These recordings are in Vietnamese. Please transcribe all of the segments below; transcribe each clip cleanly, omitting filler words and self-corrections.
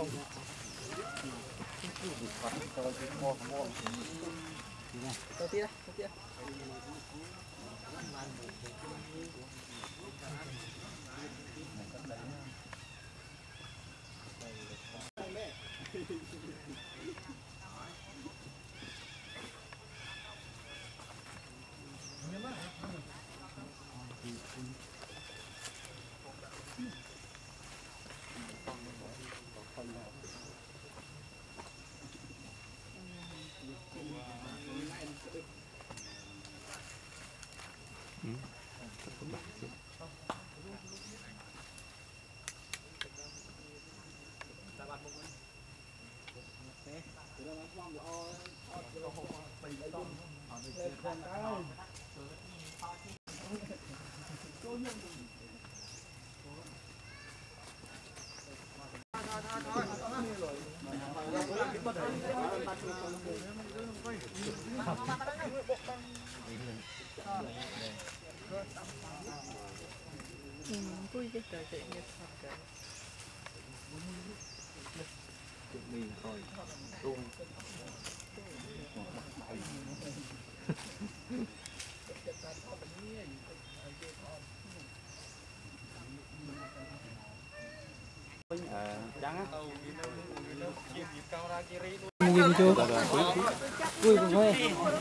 Vui chứ trời chị nghiệp mình rồi luôn Nhìn chưa? Vui rồi.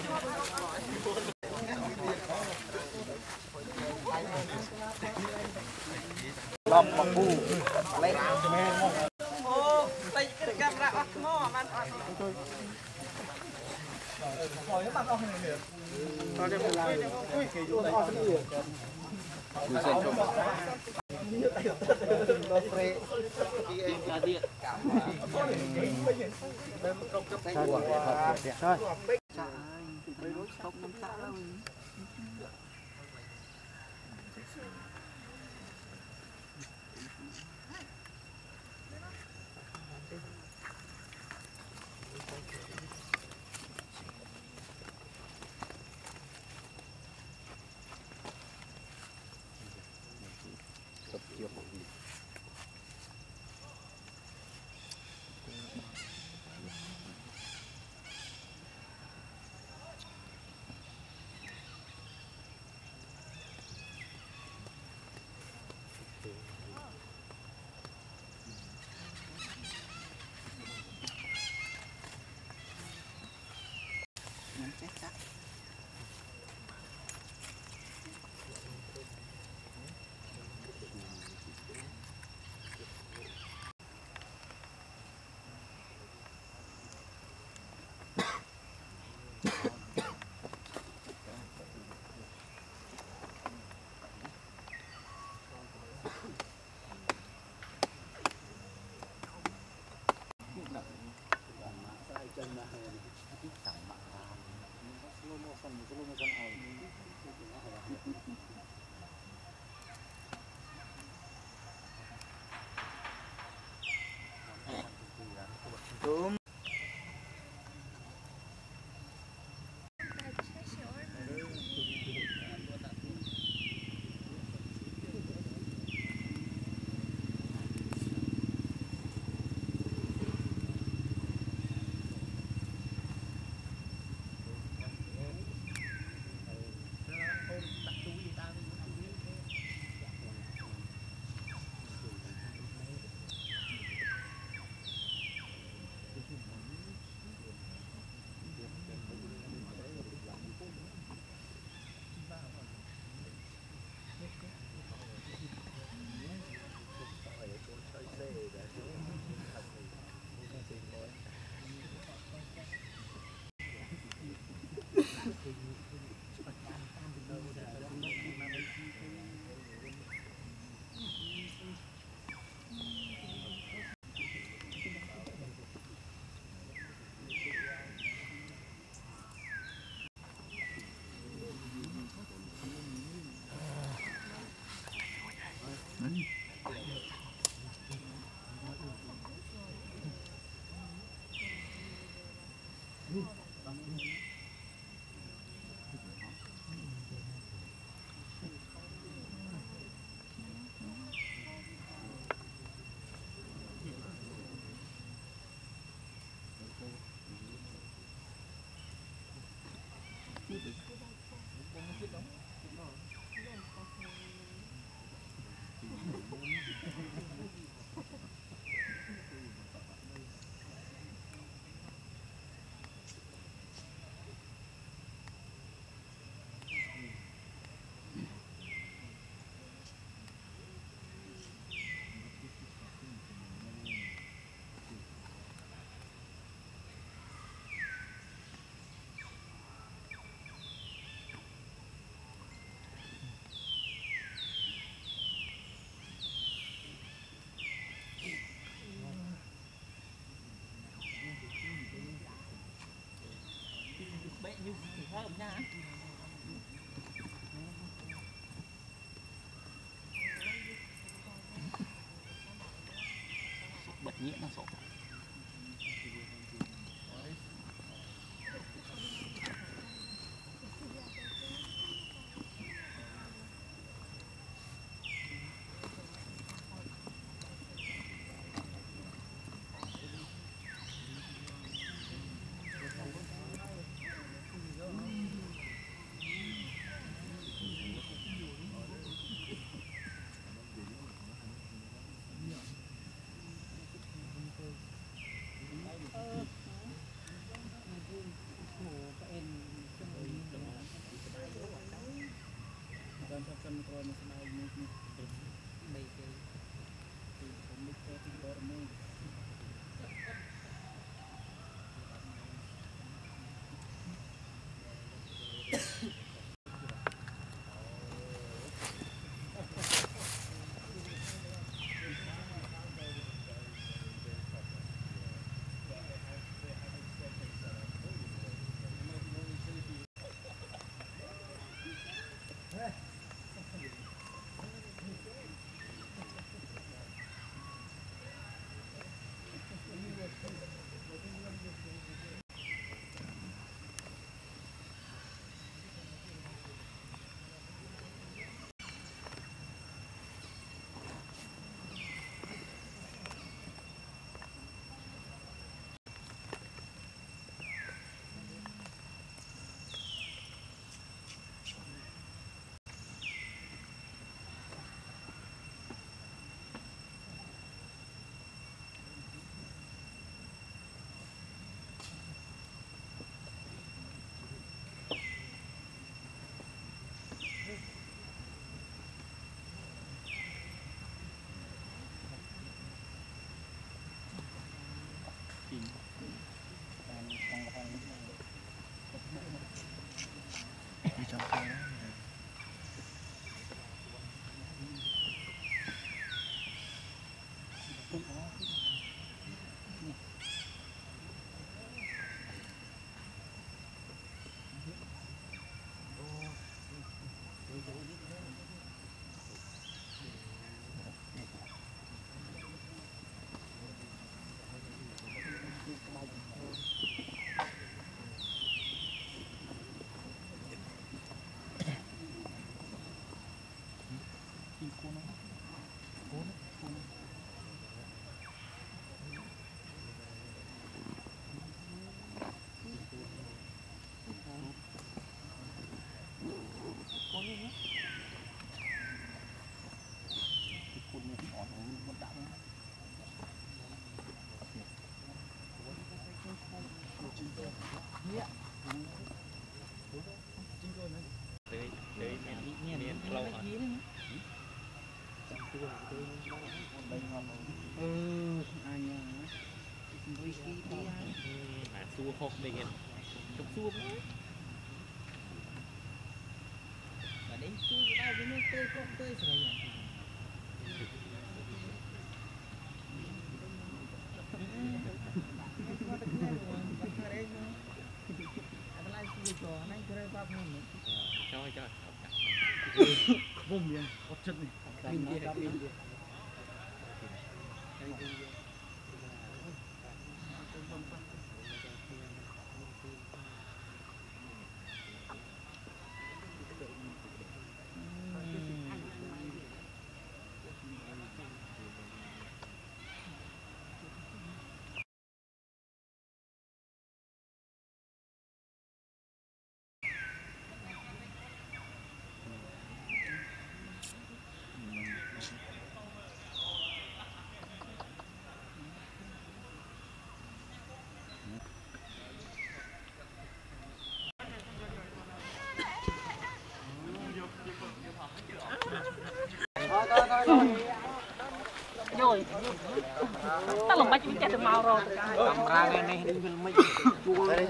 Lòng bằng bu lấy ô tay cái camera off mò man off hỏi nó bắt off này liền thôi đem lại ui cái chỗ này off đi người dân không nó phê khi em ra điện đem công cấp tay của Thôi. bật nhẹ nó sổ xua hộp để hiện chụp xua và đến xua bao với nó tươi không tươi rồi nhỉ cho vùng liền ốp chân này mình đi rồi ta lồng bạch chết được màu rồi cầm ra ngay này đi mình mới chua đây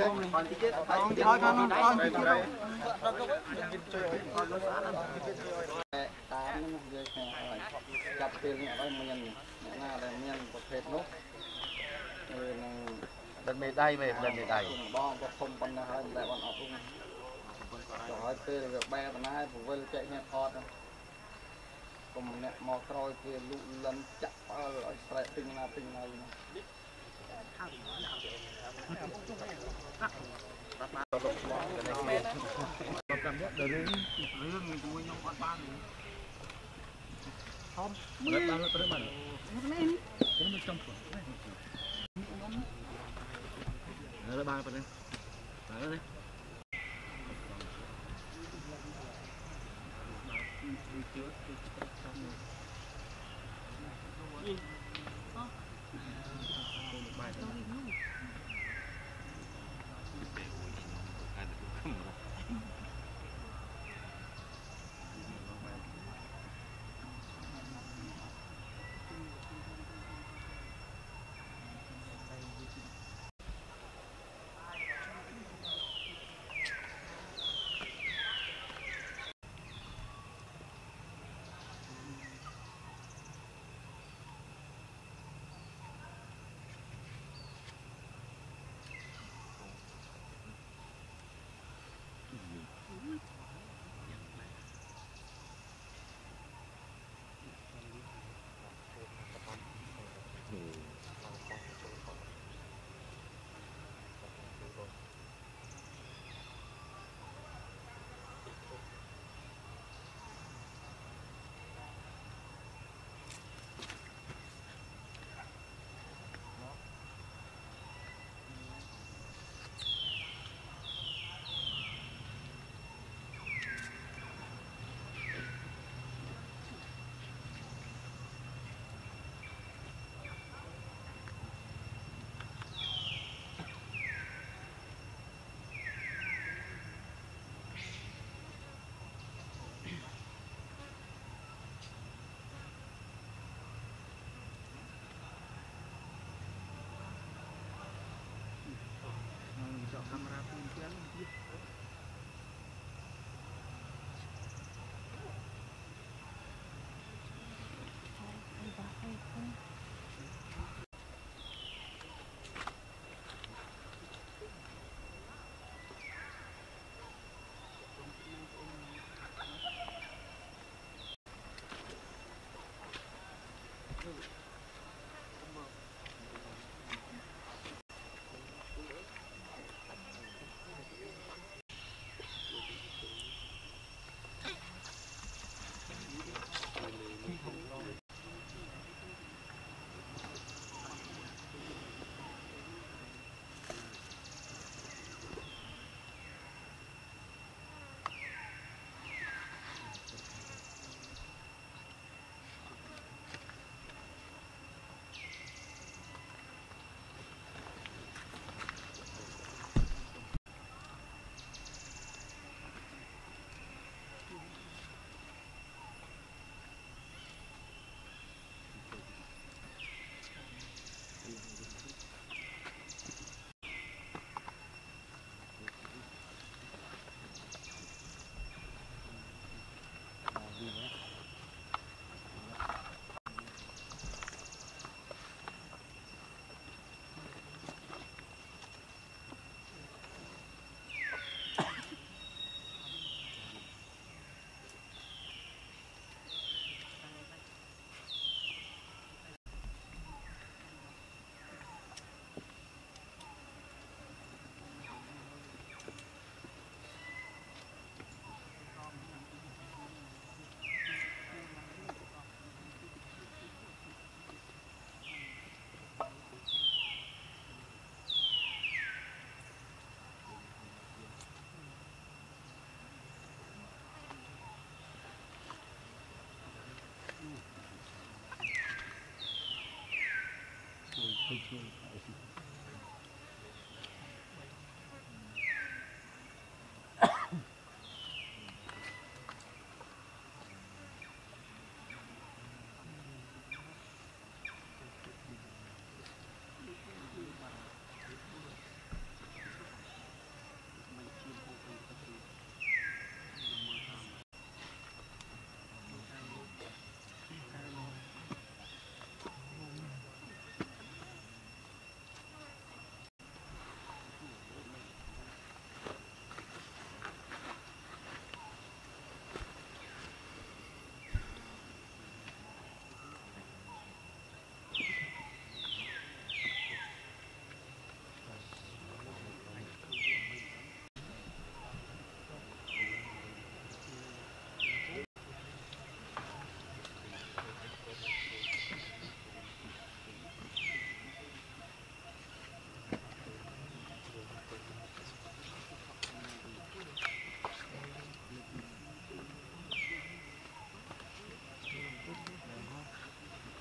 จับเป็นอะไรเมียนหน้าอะไรเมียนประเภทนกดันไม่ได้ไหมดันไม่ได้บ้องก็คมปันนะครับแต่วันออก Rồi phê là ba tầm hai phụ vây chạy nhẹ thọt cùng nè mò trôi kia lụ lần chặt ở sợi tinh nào cầm nhất đời lên của nhau ăn ban không mất bao nhiêu mà cái nó trong nó ba phần đấy camera pun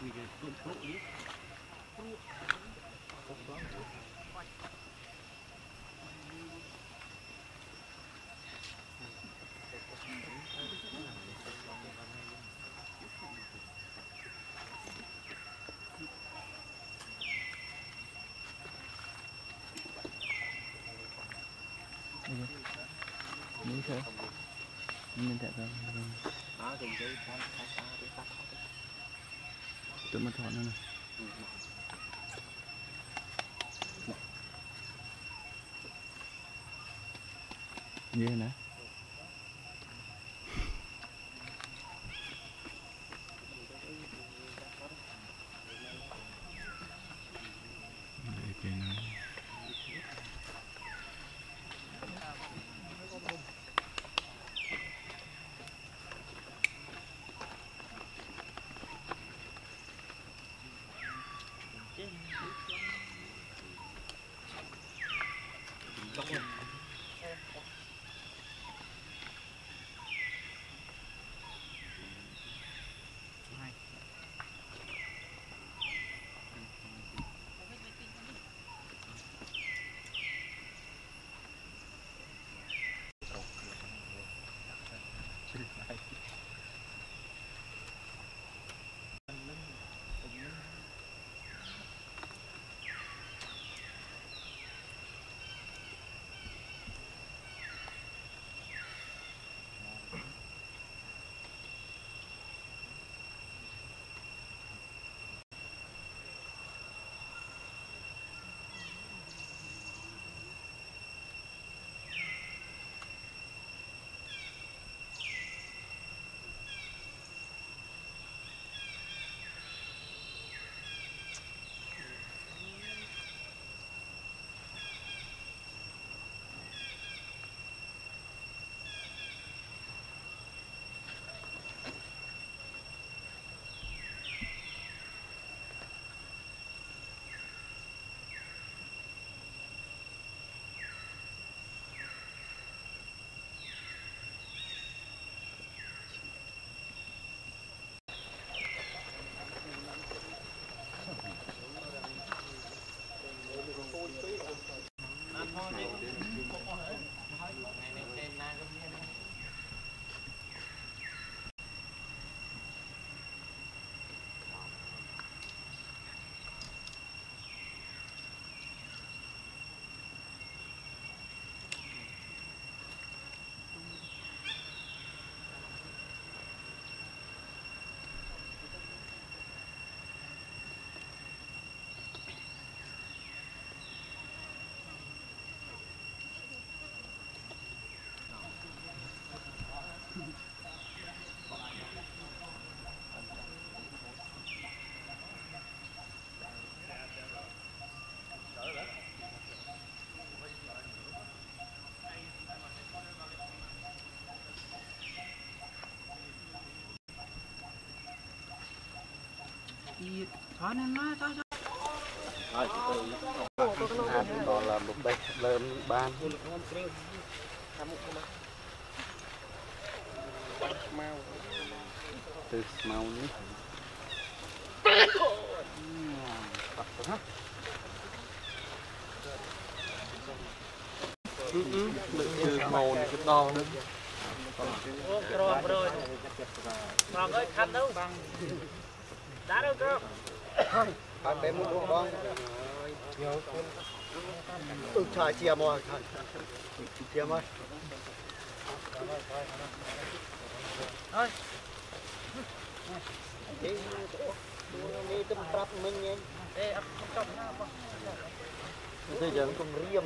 vì cái đụng độ đi Như thế mình sẽ ra tụi mình thọn nữa nè như thế này để cái này thoát lên nó cho còn là một bếp lớn ban từ màu ní màu này cái to nữa rồi còn ơi khăn đâu đá đâu cơ ăn bé muốn uống bong trời chia mồi chia mồi thôi đi tâm trap mình nhanh ê ăn trong bây giờ cũng riêng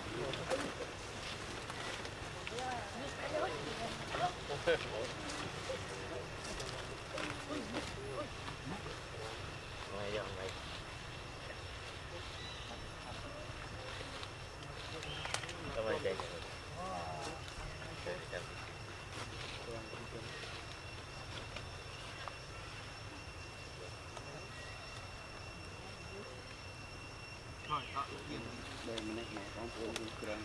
đây mình này con phụ cường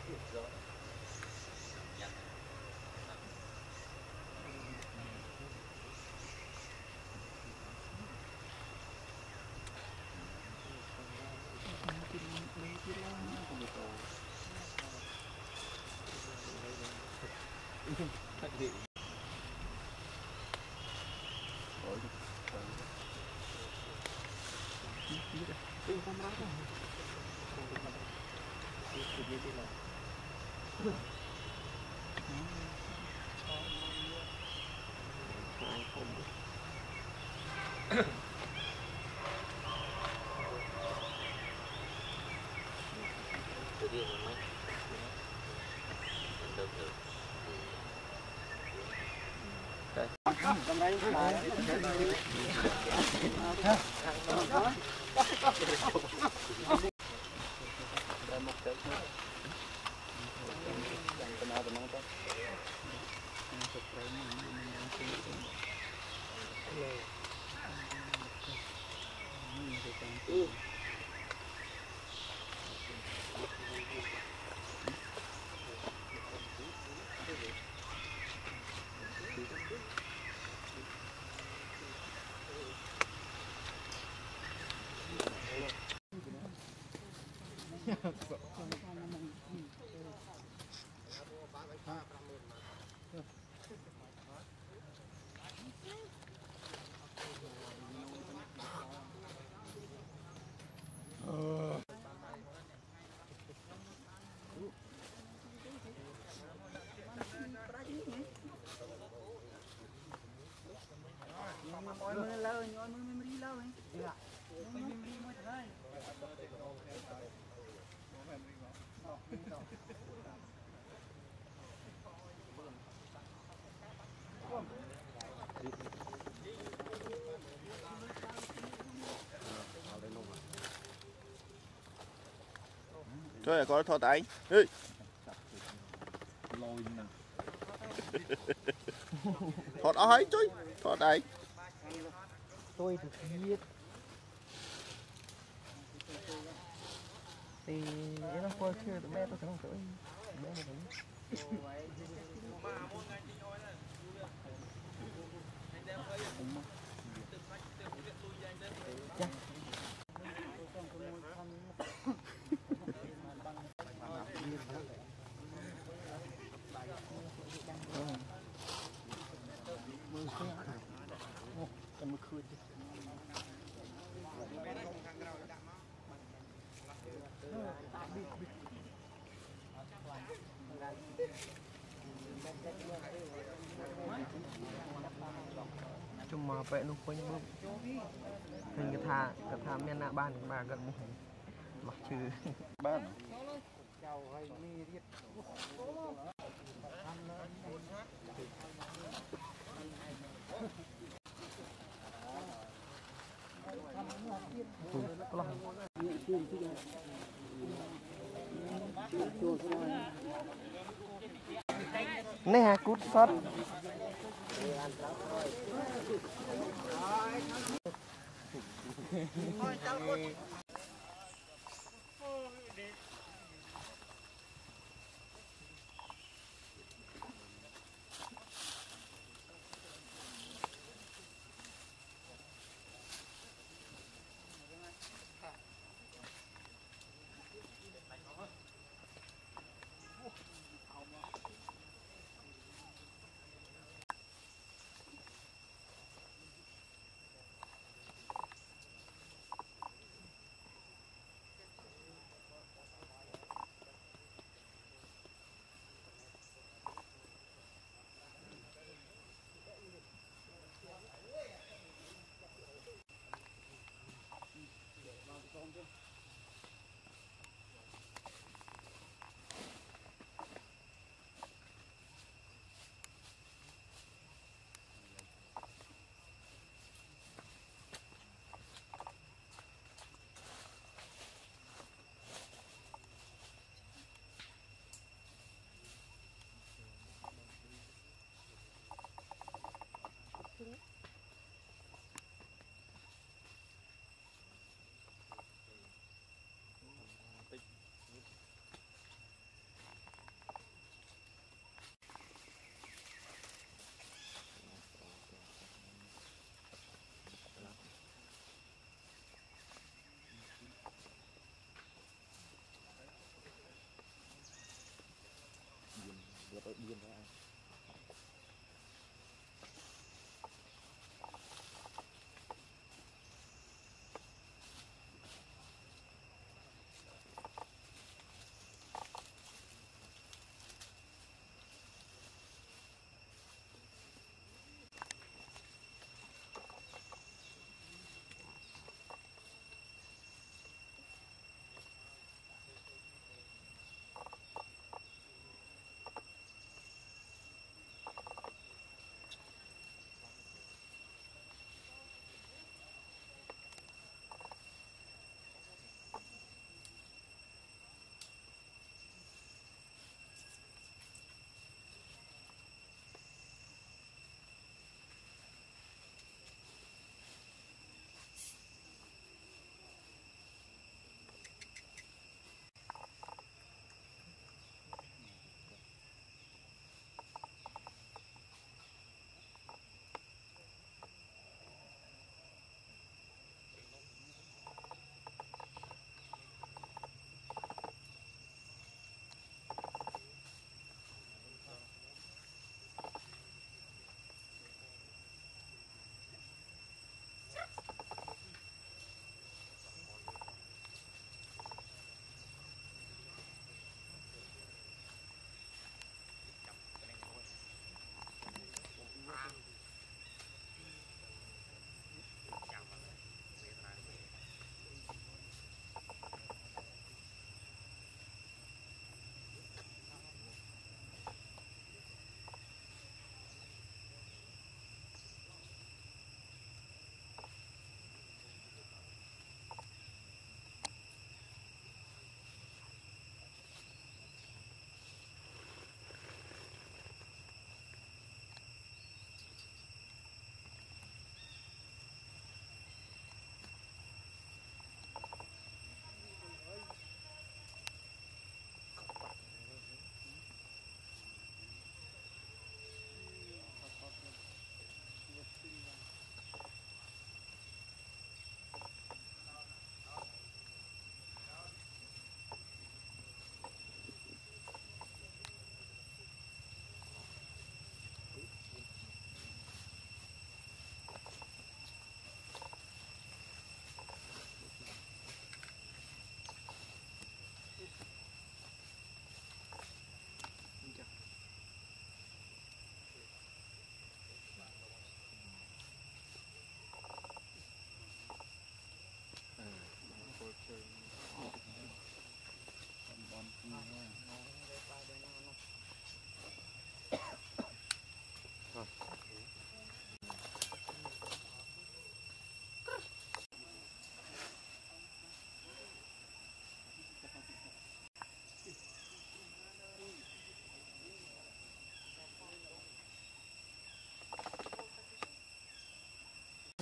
Thôi có thọ tay. Ê. Thọt ơi chứ. Thọt đây. Tôi được biết thì nó coi chưa tụi mẹ tôi không tuổi mẹ mà cũng chung mà vẽ nó quanh bơm hình cái thà miền nạ ban mà gần một mặc trừ Ban. này hả cút sót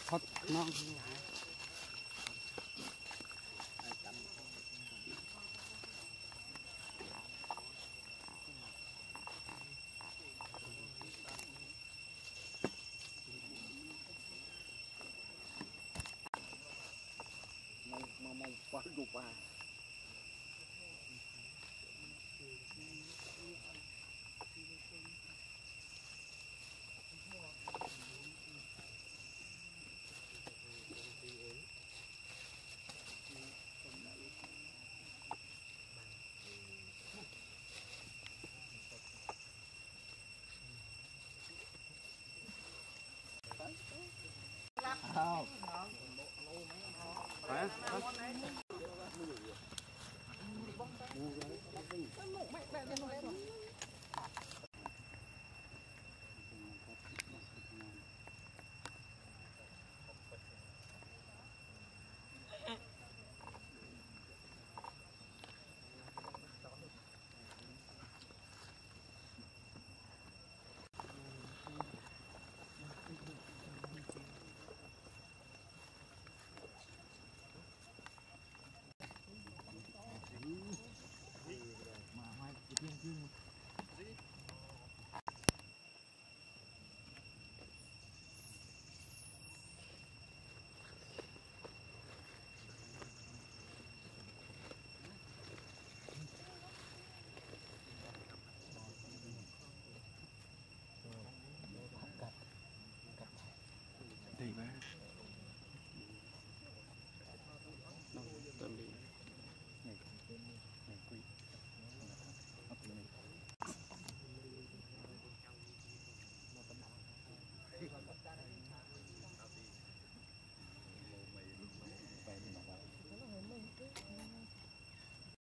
thoát nó mau quá đủ ba